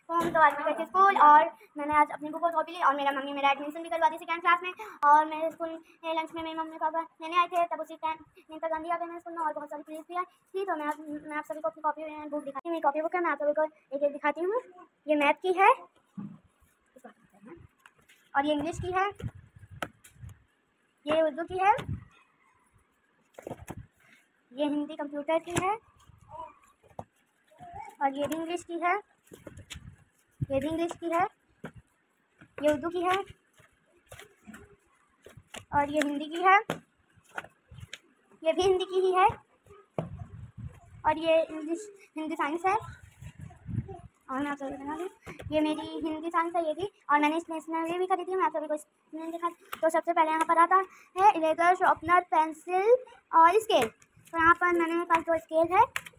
हम तो आज भी गए थे स्कूल और मैंने आज अपनी बुक और कॉपी ली और मेरा मम्मी मेरा एडमिशन भी करवा दी सेकेंड क्लास में। और मेरे स्कूल में लंच में मेरे मम्मी पापा लेने आए थे, तब उसी टाइम इंदिरा गांधी आ गए मेरे स्कूल में और बहुत सारी चीज़ भी आई थी। तो मैं आप सभी को अपनी कॉपी बुक दिखाती हूँ। मेरी कॉपी बुक है, मैं आप सभी को एक एक दिखाती हूँ। ये मैथ की है और ये इंग्लिश की है, ये उर्दू की है, ये हिंदी कंप्यूटर की है और ये भी इंग्लिश की है, ये भी इंग्लिश की है, ये उर्दू की है और ये हिंदी की है, ये भी हिंदी की ही है और ये इंग्लिश हिंदी साइंस है। और मैं आप सभी बना दूँ, ये मेरी हिंदी साइंस है ये भी, और मैंने स्टेशनरी भी खरीदी है, मैं आप सभी को इसमें दिखा। तो सबसे पहले यहाँ पर आता है इरेजर, शार्पनर, पेंसिल और स्केल। तो यहाँ पर मैंने पास 2 स्केल है,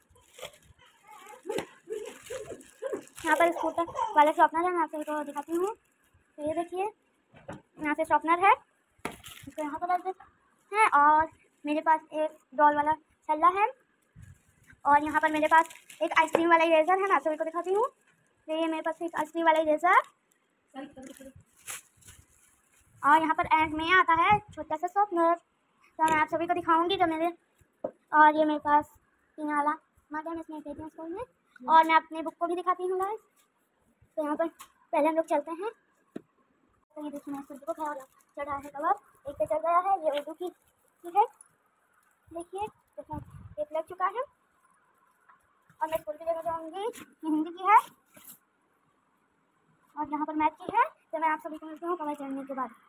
यहाँ पर स्कूटर वाला शॉर्पनर है, मैं आप सभी को दिखाती हूँ। तो ये देखिए यहाँ से शॉर्पनर है, इसको यहाँ पर रख देते हैं। और मेरे पास एक डॉल वाला छल्ला है और यहाँ पर मेरे पास एक आइसक्रीम वाला इरेजर है, मैं आप सभी को दिखाती हूँ। तो ये मेरे पास एक आइसक्रीम वाला इरेजर और यहाँ पर एंड में आता है छोटा सा शॉर्पनर। तो मैं आप सभी को दिखाऊंगी जो मेरे। और ये मेरे पास 3 वाला मग है, मैं इसमें देती हूँ स्कूल में। और मैं अपने बुक को भी दिखाती हूँ गाइस। तो यहाँ पर पहले हम लोग चलते हैं। तो ये देखिए मैं इस को खड़ा चढ़ा है कवर, एक पे चढ़ गया है, ये उर्दू की है देखिए, एक लग चुका है। और मैं स्कूल की जगह जाऊँगी, ये हिंदी की है और यहाँ पर मैथ की है। तो मैं आप सभी को मिलती हूँ कवर चढ़ने के बाद।